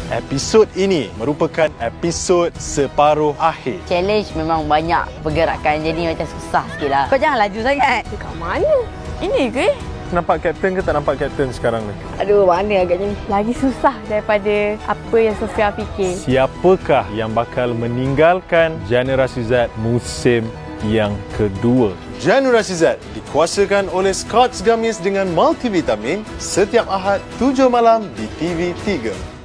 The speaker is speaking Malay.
Episod ini merupakan episod separuh akhir. Challenge memang banyak pergerakan, jadi macam susah sikit lah. Kau jangan laju sangat. Dekat mana? Ini ke? Nampak kapten ke tak nampak kapten sekarang ni? Aduh, mana agaknya ni? Lagi susah daripada apa yang Sofia fikir. Siapakah yang bakal meninggalkan Generasi Z musim yang kedua? Generasi Z dikuasakan oleh Scotts Gummies dengan multivitamin setiap Ahad 7 malam di TV3.